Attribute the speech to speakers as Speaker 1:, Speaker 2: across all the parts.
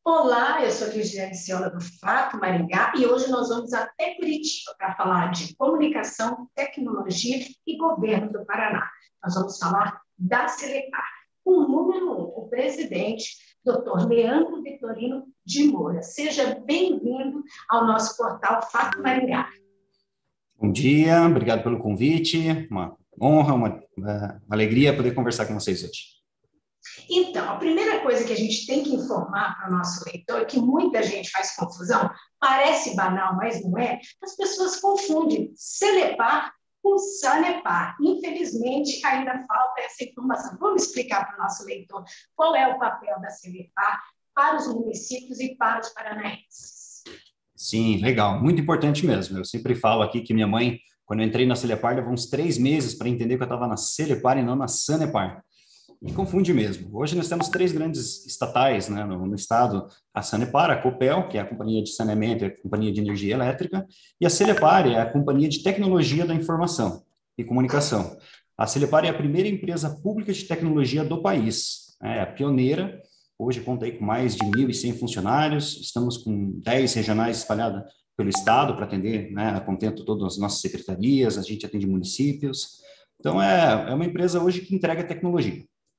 Speaker 1: Olá, eu sou Cristiane Ciolo do Fato Maringá e hoje nós vamos até Curitiba para falar de comunicação, tecnologia e governo do Paraná. Nós vamos falar da Celepar. O número um, o presidente, Dr. Leandro Vitorino de Moura. Seja bem-vindo ao nosso portal Fato Maringá.
Speaker 2: Bom dia, obrigado pelo convite. Uma honra, uma alegria poder conversar com vocês hoje.
Speaker 1: Então, a primeira coisa que a gente tem que informar para o nosso leitor, que muita gente faz confusão, parece banal, mas não é, as pessoas confundem Celepar com Sanepar. Infelizmente, ainda falta essa informação. Vamos explicar para o nosso leitor qual é o papel da Celepar para os municípios e para os paranaenses.
Speaker 2: Sim, legal, muito importante mesmo. Eu sempre falo aqui que minha mãe, quando eu entrei na Celepar, levou uns 3 meses para entender que eu estava na Celepar e não na Sanepar. E confunde mesmo. Hoje nós temos 3 grandes estatais, né, no estado: a Sanepar, a Copel, que é a companhia de saneamento e a companhia de energia elétrica, e a Celepar é a companhia de tecnologia da informação e comunicação. A Celepar é a primeira empresa pública de tecnologia do país, é a pioneira. Hoje conta aí com mais de 1.100 funcionários, estamos com 10 regionais espalhadas pelo estado para atender, né, a contento todas as nossas secretarias, a gente atende municípios. Então, é uma empresa hoje que entrega tecnologia.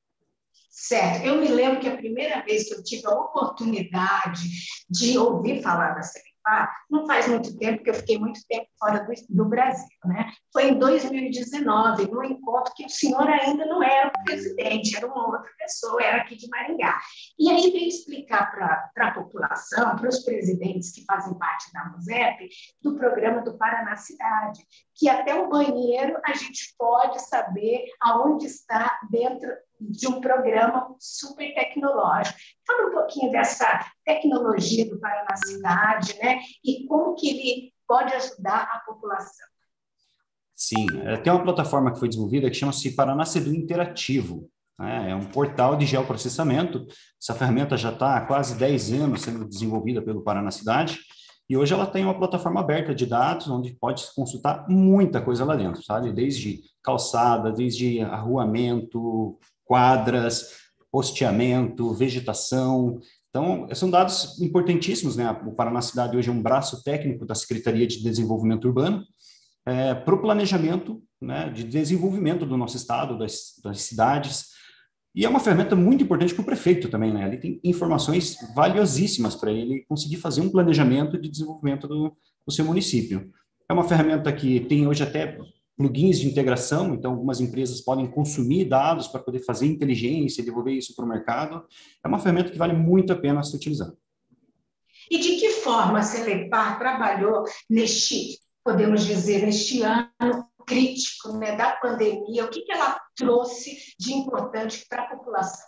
Speaker 1: Certo. Eu me lembro que a primeira vez que eu tive a oportunidade de ouvir falar da Celepar, não faz muito tempo, porque eu fiquei muito tempo fora do Brasil, né? Foi em 2019, num encontro que o senhor ainda não era o presidente, era uma outra pessoa, era aqui de Maringá. E aí veio explicar para a população, para os presidentes que fazem parte da MUSEP, do programa do Paraná Cidade, que até o banheiro a gente pode saber aonde está dentro de um programa super tecnológico. Fala um pouquinho dessa tecnologia do Paraná Cidade, né? E como que ele pode ajudar a população.
Speaker 2: Sim, tem uma plataforma que foi desenvolvida que chama-se Paraná Cedu Interativo, né? É um portal de geoprocessamento. Essa ferramenta já está há quase 10 anos sendo desenvolvida pelo Paraná Cidade, e hoje ela tem uma plataforma aberta de dados, onde pode consultar muita coisa lá dentro, sabe? Desde calçada, desde arruamento, quadras, posteamento, vegetação. Então, são dados importantíssimos, né? O Paraná Cidade hoje é um braço técnico da Secretaria de Desenvolvimento Urbano, para o planejamento, né, de desenvolvimento do nosso estado, das cidades. E é uma ferramenta muito importante para o prefeito também, né? Ele tem informações valiosíssimas para ele conseguir fazer um planejamento de desenvolvimento do seu município. É uma ferramenta que tem hoje até plugins de integração, então algumas empresas podem consumir dados para poder fazer inteligência e devolver isso para o mercado. É uma ferramenta que vale muito a pena ser utilizada.
Speaker 1: E de que forma a Celepar trabalhou podemos dizer, neste ano crítico, né, da pandemia? O que ela trouxe de importante para a população?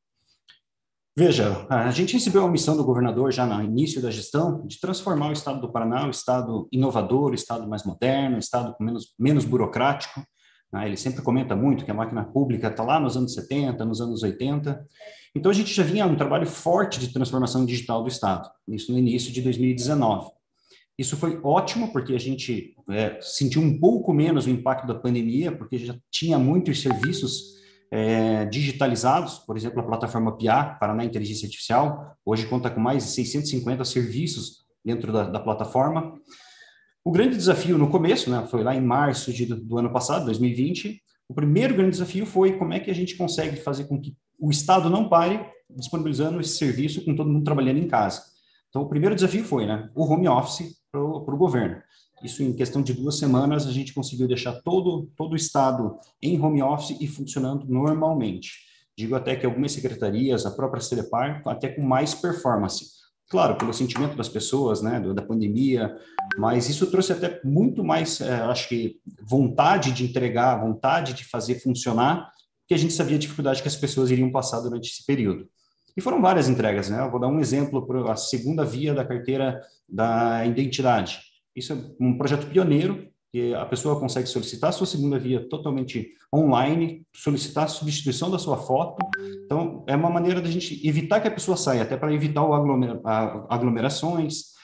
Speaker 2: Veja, a gente recebeu a missão do governador já no início da gestão de transformar o estado do Paraná, um estado inovador, um estado mais moderno, um estado com menos burocrático, né? Ele sempre comenta muito que a máquina pública está lá nos anos 70, nos anos 80. Então, a gente já vinha um trabalho forte de transformação digital do estado, isso no início de 2019. Isso foi ótimo, porque a gente sentiu um pouco menos o impacto da pandemia, porque já tinha muitos serviços digitalizados. Por exemplo, a plataforma PIA, Paraná Inteligência Artificial, hoje conta com mais de 650 serviços dentro da plataforma. O grande desafio no começo, né, foi lá em março do ano passado, 2020, o primeiro grande desafio foi como é que a gente consegue fazer com que o Estado não pare disponibilizando esse serviço com todo mundo trabalhando em casa. Então, o primeiro desafio foi, né, o home office para o governo. Isso, em questão de 2 semanas, a gente conseguiu deixar todo o estado em home office e funcionando normalmente. Digo até que algumas secretarias, a própria Celepar, até com mais performance. Claro, pelo sentimento das pessoas, né, da pandemia, mas isso trouxe até muito mais, acho que, vontade de entregar, vontade de fazer funcionar, porque a gente sabia a dificuldade que as pessoas iriam passar durante esse período. E foram várias entregas, né? Eu vou dar um exemplo para a segunda via da carteira da identidade. Isso é um projeto pioneiro, que a pessoa consegue solicitar a sua segunda via totalmente online, solicitar a substituição da sua foto. Então, é uma maneira da gente evitar que a pessoa saia, até para evitar aglomerações,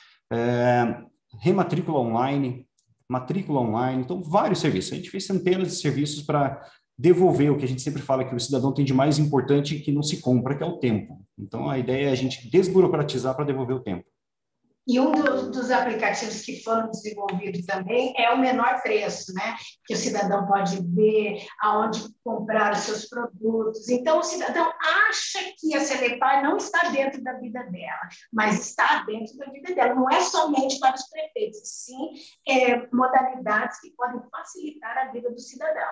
Speaker 2: rematrícula online, matrícula online, então vários serviços. A gente fez centenas de serviços para devolver o que a gente sempre fala que o cidadão tem de mais importante que não se compra, que é o tempo. Então, a ideia é a gente desburocratizar para devolver o tempo.
Speaker 1: E um dos aplicativos que foram desenvolvidos também é o menor preço, né? Que o cidadão pode ver aonde comprar os seus produtos. Então, o cidadão acha que a Celepar não está dentro da vida dela, mas está dentro da vida dela. Não é somente para os prefeitos, sim modalidades que podem facilitar a vida do cidadão.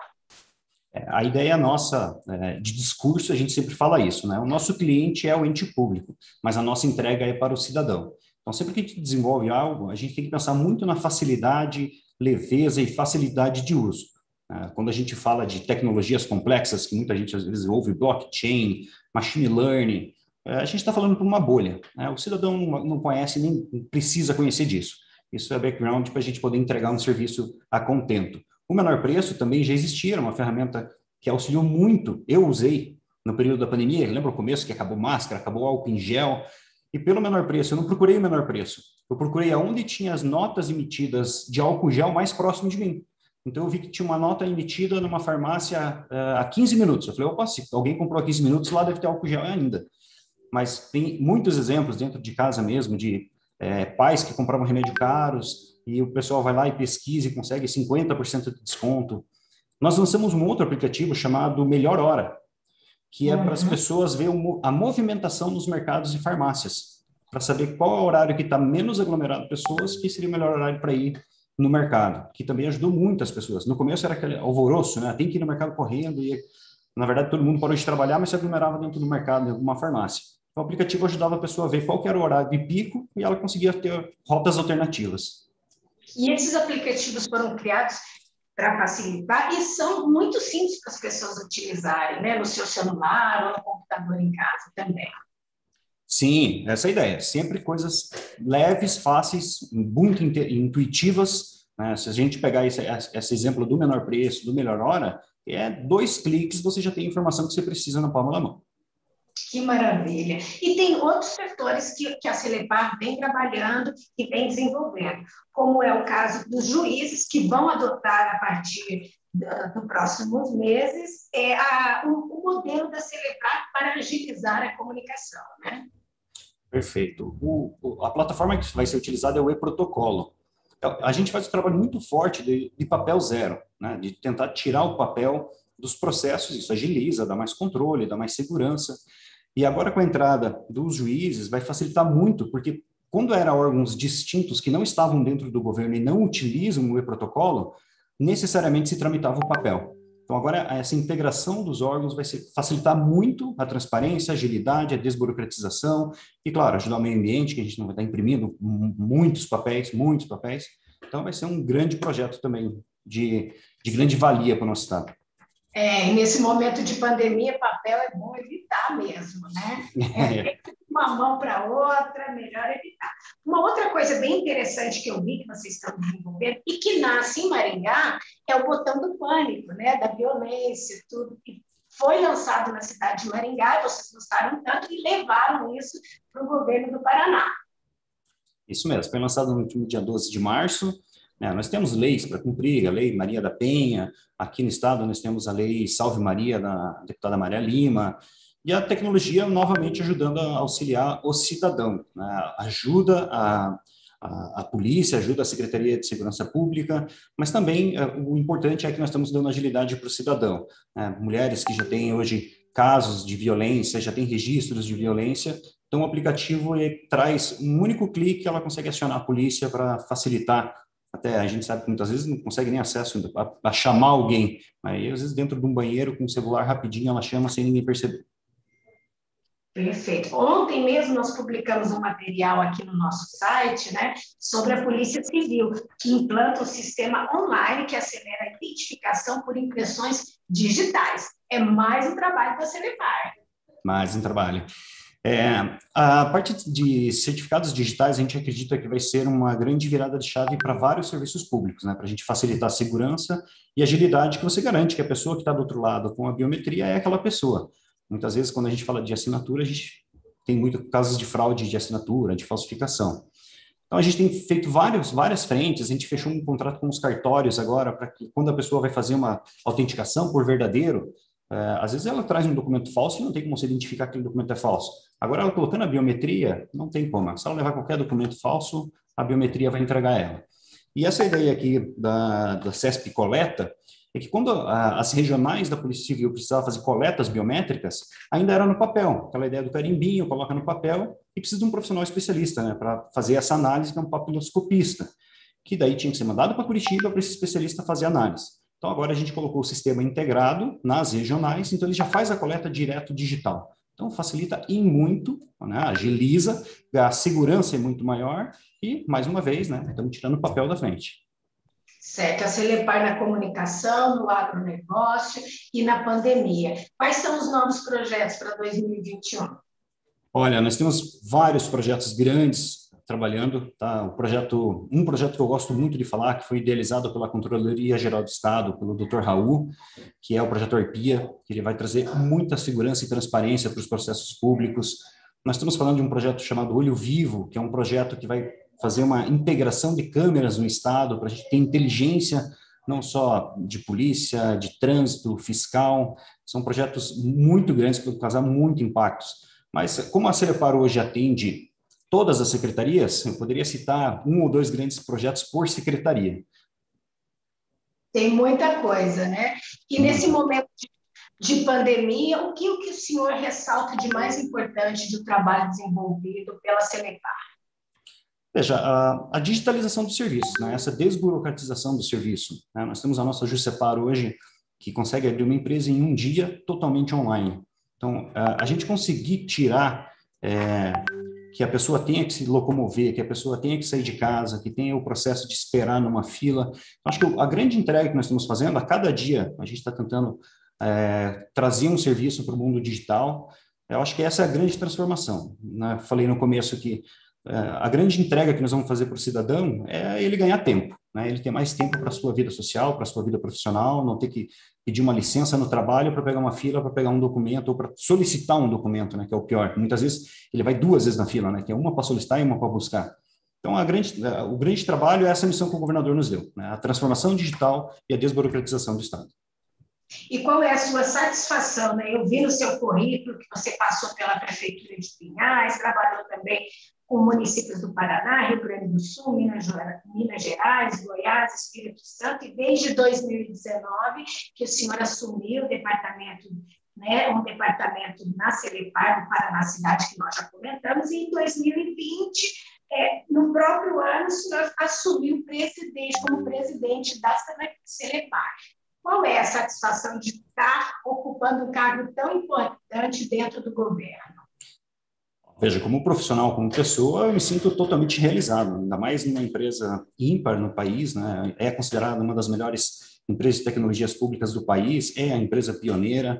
Speaker 2: A ideia nossa de discurso, a gente sempre fala isso, né? O nosso cliente é o ente público, mas a nossa entrega é para o cidadão. Então, sempre que a gente desenvolve algo, a gente tem que pensar muito na facilidade, leveza e facilidade de uso. Quando a gente fala de tecnologias complexas, que muita gente às vezes ouve blockchain, machine learning, a gente está falando para uma bolha. O cidadão não conhece, nem precisa conhecer disso. Isso é background para a gente poder entregar um serviço a contento. O menor preço também já existia, era uma ferramenta que auxiliou muito. Eu usei no período da pandemia, lembra o começo que acabou máscara, acabou álcool em gel, e pelo menor preço, eu não procurei o menor preço, eu procurei aonde tinha as notas emitidas de álcool gel mais próximo de mim. Então eu vi que tinha uma nota emitida numa farmácia há 15 minutos. Eu falei, opa, se alguém comprou há 15 minutos, lá deve ter álcool gel ainda. Mas tem muitos exemplos dentro de casa mesmo, de pais que compravam remédio caros, e o pessoal vai lá e pesquisa e consegue 50% de desconto. Nós lançamos um outro aplicativo chamado Melhor Hora, que é para as pessoas ver a movimentação nos mercados e farmácias, para saber qual é o horário que está menos aglomerado de pessoas, que seria o melhor horário para ir no mercado, que também ajudou muitas pessoas. No começo era aquele alvoroço, né? Tem que ir no mercado correndo, e na verdade todo mundo parou de trabalhar, mas se aglomerava dentro do mercado, em alguma farmácia. Então, o aplicativo ajudava a pessoa a ver qual que era o horário de pico e ela conseguia ter rotas alternativas.
Speaker 1: E esses aplicativos foram criados para facilitar e são muito simples para as pessoas utilizarem, né? No seu celular ou no computador em casa também.
Speaker 2: Sim, essa é a ideia. Sempre coisas leves, fáceis, muito intuitivas, né? Se a gente pegar esse exemplo do menor preço, do melhor hora, 2 cliques você já tem a informação que você precisa na palma da mão.
Speaker 1: Que maravilha! E tem outros setores que a Celepar vem trabalhando e vem desenvolvendo, como é o caso dos juízes, que vão adotar, a partir dos próximos meses, o modelo da Celepar para agilizar a comunicação, né?
Speaker 2: Perfeito. A plataforma que vai ser utilizada é o e-protocolo. A gente faz um trabalho muito forte de papel zero, né? De tentar tirar o papel dos processos, isso agiliza, dá mais controle, dá mais segurança. E agora, com a entrada dos juízes, vai facilitar muito, porque quando eram órgãos distintos que não estavam dentro do governo e não utilizam o e-protocolo, necessariamente se tramitava o papel. Então, agora, essa integração dos órgãos vai facilitar muito a transparência, a agilidade, a desburocratização e, claro, ajudar o meio ambiente, que a gente não vai estar imprimindo muitos papéis. Então, vai ser um grande projeto também de grande valia para o nosso Estado.
Speaker 1: E nesse momento de pandemia, papel é bom evitar mesmo, né? Uma mão para outra, melhor evitar. Uma outra coisa bem interessante que eu vi que vocês estão desenvolvendo e que nasce em Maringá é o botão do pânico, né? Da violência, tudo que foi lançado na cidade de Maringá, vocês gostaram tanto e levaram isso para o governo do Paraná.
Speaker 2: Isso mesmo, foi lançado no último dia 12 de março. Nós temos leis para cumprir, a Lei Maria da Penha, aqui no estado nós temos a Lei Salve Maria, da deputada Maria Lima, e a tecnologia novamente ajudando a auxiliar o cidadão, né? Ajuda a polícia, ajuda a Secretaria de Segurança Pública, mas também o importante é que nós estamos dando agilidade para o cidadão, né? Mulheres que já têm hoje casos de violência, já têm registros de violência, então o aplicativo traz um único clique, ela consegue acionar a polícia para facilitar. Até a gente sabe que muitas vezes não consegue nem acesso a chamar alguém. Aí, às vezes, dentro de um banheiro, com o celular, rapidinho, ela chama sem ninguém perceber.
Speaker 1: Perfeito. Ontem mesmo nós publicamos um material aqui no nosso site, né, sobre a Polícia Civil, que implanta um sistema online que acelera a identificação por impressões digitais. É mais um trabalho da Celepar.
Speaker 2: Mais um trabalho. A parte de certificados digitais, a gente acredita que vai ser uma grande virada de chave para vários serviços públicos, né? Para a gente facilitar a segurança e agilidade que você garante que a pessoa que está do outro lado com a biometria é aquela pessoa. Muitas vezes, quando a gente fala de assinatura, a gente tem muitos casos de fraude de assinatura, de falsificação. Então, a gente tem feito várias frentes, a gente fechou um contrato com os cartórios agora, para que quando a pessoa vai fazer uma autenticação por verdadeiro, às vezes ela traz um documento falso e não tem como se identificar que aquele documento é falso. Agora, ela colocando a biometria, não tem como. Se ela levar qualquer documento falso, a biometria vai entregar ela. E essa ideia aqui da CESP Coleta é que quando as regionais da Polícia Civil precisavam fazer coletas biométricas, ainda era no papel. Aquela ideia do carimbinho, coloca no papel e precisa de um profissional especialista, né, para fazer essa análise, que é um papiloscopista, que daí tinha que ser mandado para Curitiba para esse especialista fazer análise. Então, agora a gente colocou o sistema integrado nas regionais, então ele já faz a coleta direto digital. Então, facilita em muito, né, agiliza, a segurança é muito maior e, mais uma vez, né, estamos tirando o papel da frente.
Speaker 1: Certo, a Celepar na comunicação, no agronegócio e na pandemia. Quais são os novos projetos para 2021?
Speaker 2: Olha, nós temos vários projetos grandes trabalhando, tá? Um projeto que eu gosto muito de falar, que foi idealizado pela Controladoria Geral do Estado, pelo Dr. Raul, que é o projeto Arpia, que ele vai trazer muita segurança e transparência para os processos públicos. Nós estamos falando de um projeto chamado Olho Vivo, que é um projeto que vai fazer uma integração de câmeras no Estado, para a gente ter inteligência não só de polícia, de trânsito, fiscal. São projetos muito grandes que vão causar muito impactos. Mas como a Celepar hoje atende todas as secretarias, eu poderia citar um ou dois grandes projetos por secretaria.
Speaker 1: Tem muita coisa, né? E nesse momento de pandemia, o que o senhor ressalta de mais importante do trabalho desenvolvido pela Celepar?
Speaker 2: Veja, a digitalização do serviço, né? Essa desburocratização do serviço. Né? Nós temos a nossa Juscepar hoje, que consegue abrir uma empresa em um dia totalmente online. Então, a gente conseguir tirar que a pessoa tenha que se locomover, que a pessoa tenha que sair de casa, que tenha o processo de esperar numa fila. Acho que a grande entrega que nós estamos fazendo, a cada dia, a gente está tentando trazer um serviço para o mundo digital. Eu acho que essa é a grande transformação. Né? Falei no começo que a grande entrega que nós vamos fazer para o cidadão é ele ganhar tempo, né? Ele ter mais tempo para a sua vida social, para a sua vida profissional, não ter que pedir uma licença no trabalho para pegar uma fila, para pegar um documento, ou para solicitar um documento, né? Que é o pior. Muitas vezes ele vai duas vezes na fila, né? Que é uma para solicitar e uma para buscar. Então, o grande trabalho é essa missão que o governador nos deu, né? A transformação digital e a desburocratização do Estado.
Speaker 1: E qual é a sua satisfação, né? Eu vi no seu currículo que você passou pela Prefeitura de Pinhais, trabalhou também com municípios do Paraná, Rio Grande do Sul, Minas Gerais, Goiás, Espírito Santo, e desde 2019 que o senhor assumiu o departamento, né, um departamento na Celepar, no Paraná Cidade, que nós já comentamos, e em 2020, no próprio ano, o senhor assumiu como presidente da Celepar. Qual é a satisfação de estar ocupando um cargo tão importante dentro do governo?
Speaker 2: Veja, como profissional, como pessoa, eu me sinto totalmente realizado, ainda mais numa empresa ímpar no país, né? É considerada uma das melhores empresas de tecnologias públicas do país, é a empresa pioneira,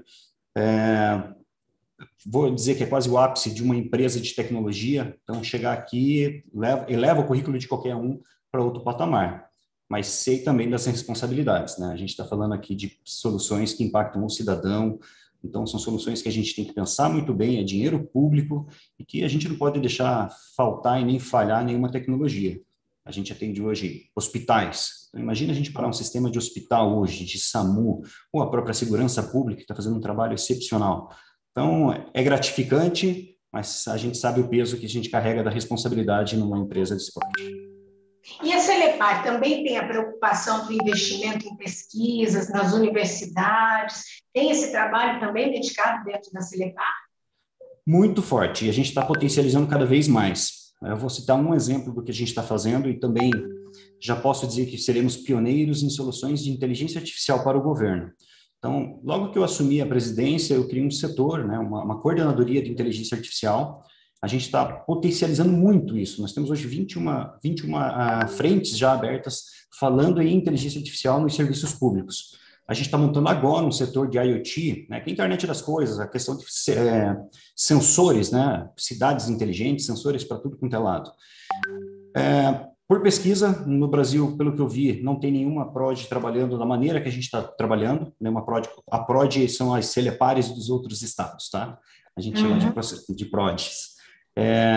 Speaker 2: vou dizer que é quase o ápice de uma empresa de tecnologia, então chegar aqui eleva o currículo de qualquer um para outro patamar, mas sei também das responsabilidades, né? A gente está falando aqui de soluções que impactam o cidadão. Então, são soluções que a gente tem que pensar muito bem, é dinheiro público e que a gente não pode deixar faltar e nem falhar nenhuma tecnologia. A gente atende hoje hospitais. Então, imagina a gente parar um sistema de hospital hoje, de SAMU, ou a própria segurança pública, que está fazendo um trabalho excepcional. Então, é gratificante, mas a gente sabe o peso que a gente carrega da responsabilidade numa empresa de esporte.
Speaker 1: E a Celepar também tem a preocupação do investimento em pesquisas nas universidades? Tem esse trabalho também dedicado dentro da Celepar?
Speaker 2: Muito forte, e a gente está potencializando cada vez mais. Eu vou citar um exemplo do que a gente está fazendo e também já posso dizer que seremos pioneiros em soluções de inteligência artificial para o governo. Então, logo que eu assumi a presidência, eu criei um setor, né, uma coordenadoria de inteligência artificial. A gente está potencializando muito isso. Nós temos hoje 21 frentes já abertas falando em inteligência artificial nos serviços públicos. A gente está montando agora um setor de IoT, né, que é a internet das coisas, a questão de sensores, né, cidades inteligentes, sensores para tudo quanto é lado. Por pesquisa, no Brasil, pelo que eu vi, não tem nenhuma PROD trabalhando da maneira que a gente está trabalhando. Nenhuma PROD, a PROD são as Celepares dos outros estados, tá? A gente chama de PRODs.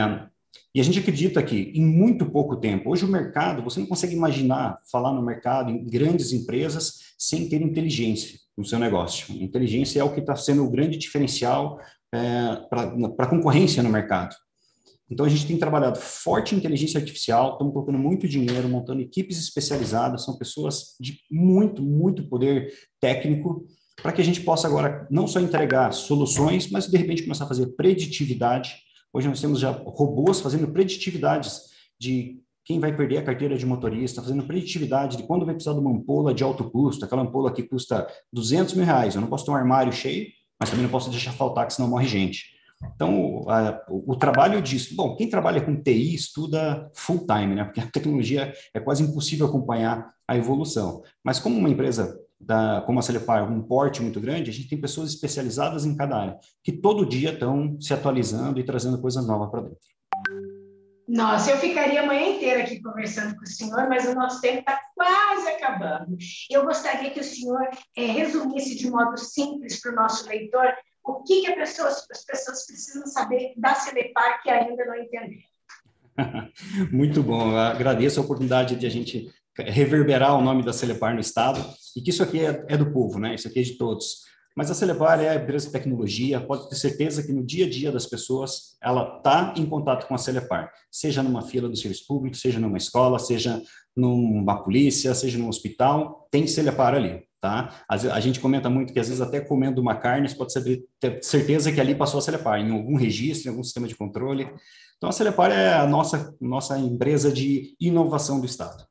Speaker 2: E a gente acredita que em muito pouco tempo, hoje o mercado, você não consegue imaginar falar no mercado em grandes empresas sem ter inteligência no seu negócio. Inteligência é o que está sendo o grande diferencial para a concorrência no mercado. Então, a gente tem trabalhado forte em inteligência artificial, estamos colocando muito dinheiro, montando equipes especializadas, são pessoas de muito, muito poder técnico, para que a gente possa agora não só entregar soluções, mas de repente começar a fazer preditividade. Hoje nós temos já robôs fazendo preditividades de quem vai perder a carteira de motorista, fazendo preditividade de quando vai precisar de uma ampola de alto custo, aquela ampola que custa R$ 200 mil. Eu não posso ter um armário cheio, mas também não posso deixar faltar, que senão morre gente. Então, o trabalho disso... Bom, quem trabalha com TI estuda full time, né? Porque a tecnologia é quase impossível acompanhar a evolução. Mas como uma empresa como a Celepar, um porte muito grande, a gente tem pessoas especializadas em cada área, que todo dia estão se atualizando e trazendo coisas novas para dentro.
Speaker 1: Nossa, eu ficaria a manhã inteira aqui conversando com o senhor, mas o nosso tempo está quase acabando. Eu gostaria que o senhor resumisse de modo simples para o nosso leitor o que as pessoas precisam saber da Celepar que ainda não entenderam.
Speaker 2: Muito bom, eu agradeço a oportunidade de a gente reverberar o nome da Celepar no Estado, e que isso aqui é do povo, né? Isso aqui é de todos. Mas a Celepar é a empresa de tecnologia, pode ter certeza que no dia a dia das pessoas, ela está em contato com a Celepar, seja numa fila do serviço público, seja numa escola, seja numa polícia, seja num hospital, tem Celepar ali, tá? A gente comenta muito que às vezes até comendo uma carne, você pode ter certeza que ali passou a Celepar, em algum registro, em algum sistema de controle. Então a Celepar é a nossa empresa de inovação do Estado.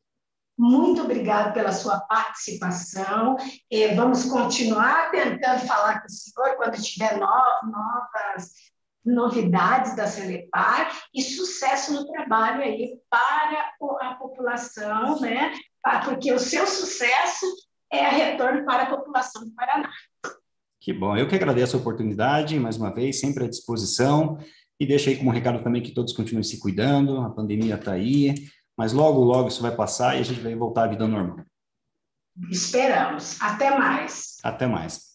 Speaker 1: Muito obrigada pela sua participação. Vamos continuar tentando falar com o senhor quando tiver novas novidades da Celepar e sucesso no trabalho aí para a população, né? Porque o seu sucesso é retorno para a população do Paraná.
Speaker 2: Que bom, eu que agradeço a oportunidade, mais uma vez, sempre à disposição, e deixo aí como recado também que todos continuem se cuidando, a pandemia está aí, mas logo, logo isso vai passar e a gente vai voltar à vida normal.
Speaker 1: Esperamos. Até mais.
Speaker 2: Até mais.